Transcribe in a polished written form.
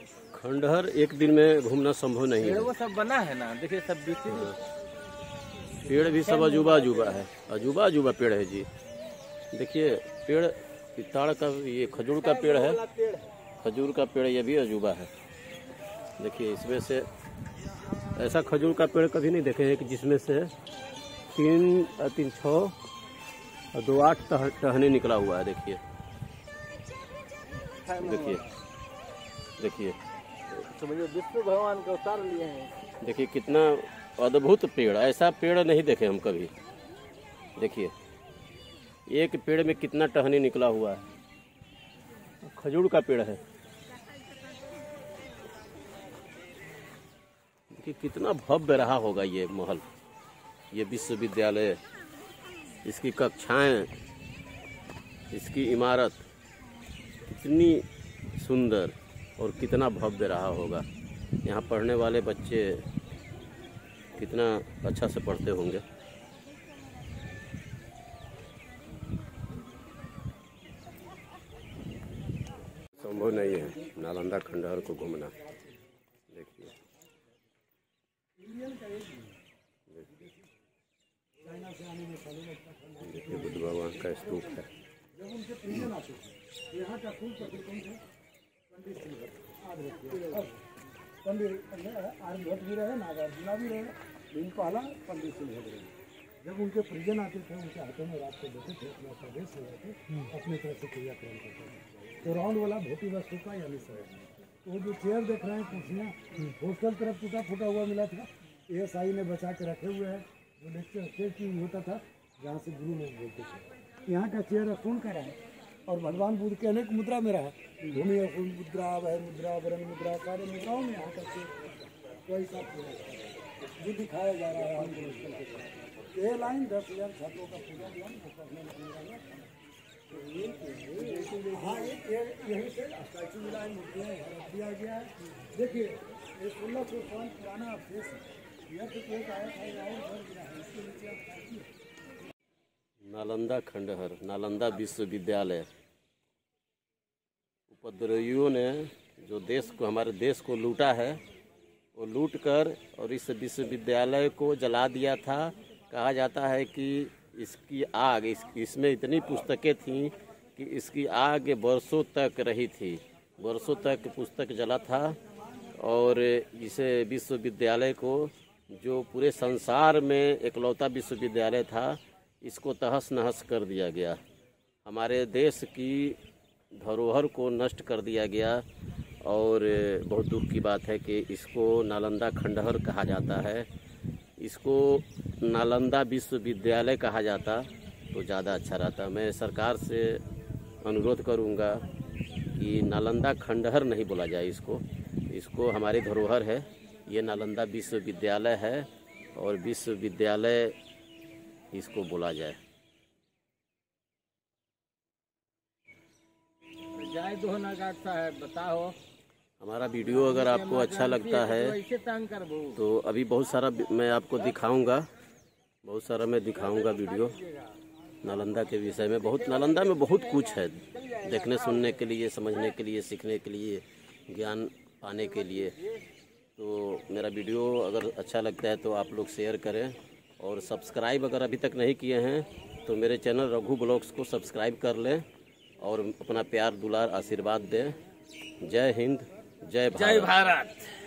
खंडहर एक दिन में घूमना संभव नहीं है। वो सब बना है ना, देखिए सब पेड़ भी सब अजूबा अजूबा है, अजूबा अजूबा पेड़ है जी। देखिए पेड़ ताड़ का, ये खजूर का पेड़ है, खजूर का पेड़ ये भी अजूबा है। देखिए इसमें से ऐसा खजूर का पेड़ कभी नहीं देखे हैं कि जिसमें से 3 6 और 2 8 टहनी निकला हुआ है। देखिए देखिए देखिए समझिए विष्णु भगवान का अवतार लिए हैं। देखिए कितना अद्भुत पेड़, ऐसा पेड़ नहीं देखे हम कभी। देखिए एक पेड़ में कितना टहनी निकला हुआ है, खजूर का पेड़ है। देखिए कितना भव्य रहा होगा ये महल, ये विश्वविद्यालय, इसकी कक्षाएं, इसकी इमारत कितनी सुंदर और कितना भव्य रहा होगा। यहाँ पढ़ने वाले बच्चे कितना अच्छा से पढ़ते होंगे। संभव नहीं है नालंदा खंडहर को घूमना। देखिए देखिए बुद्ध भगवान का स्तूप है। जब उनके परिजन आते थे, उनके हाथों में रात को देते थे, अपना प्रवेश हो जाते अपनी तरफ से क्रियाक्रम करते थे। तो राउंड वाला भौतिक वस्तु का यानी सर, तो वो जो चेयर देख रहे हैं, कुर्सियाँ हॉस्टल तरफ टूटा फूटा हुआ मिला था, ASI ने बचा के रखे हुए हैं। जो लेक्चर स्टेज की होता था, जहाँ से गुरु लोग बोलते थे, यहाँ का चेयर सुन कर है। और भगवान बुद्ध के अनेक मुद्रा में रहा, भूमि मुद्रा, वह मुद्रा, वरण मुद्रा, सारे मुद्राओं में यहाँ का कोई सा जो दिखाया जा रहा है। ये लाइन 10,000 छात्रों का पूरा ज्ञान हाँ, यही से स्टैचू मिला मूर्तियाँ रख दिया गया है। देखिए ये 1600 साल पुराना अवशेष है। यह तो एक आया था और घर गिरा है, इसके नीचे आप नालंदा खंडहर, नालंदा विश्वविद्यालय। उपद्रवियों ने जो देश को, हमारे देश को लूटा है, वो लूट कर और इस विश्वविद्यालय को जला दिया था। कहा जाता है कि इसकी आग, इसमें इतनी पुस्तकें थीं कि इसकी आग वर्षों तक रही थी, वर्षों तक पुस्तक जला था। और इसे विश्वविद्यालय को, जो पूरे संसार में इकलौता विश्वविद्यालय था, इसको तहस नहस कर दिया गया। हमारे देश की धरोहर को नष्ट कर दिया गया। और बहुत दुख की बात है कि इसको नालंदा खंडहर कहा जाता है। इसको नालंदा विश्वविद्यालय कहा जाता तो ज़्यादा अच्छा रहता। मैं सरकार से अनुरोध करूंगा कि नालंदा खंडहर नहीं बोला जाए इसको। इसको हमारी धरोहर है, ये नालंदा विश्वविद्यालय है और विश्वविद्यालय इसको बोला जाए। जय दोहनागार साहब, बताओ। हमारा वीडियो अगर आपको अच्छा लगता है तो अभी बहुत सारा मैं आपको दिखाऊंगा, बहुत सारा मैं दिखाऊंगा वीडियो नालंदा के विषय में। बहुत नालंदा में बहुत कुछ है देखने सुनने के लिए, समझने के लिए, सीखने के लिए, ज्ञान पाने के लिए। तो मेरा वीडियो अगर अच्छा लगता है तो आप लोग शेयर करें और सब्सक्राइब अगर अभी तक नहीं किए हैं तो मेरे चैनल रघु ब्लॉग्स को सब्सक्राइब कर लें और अपना प्यार दुलार आशीर्वाद दें। जय हिंद, जय भारत।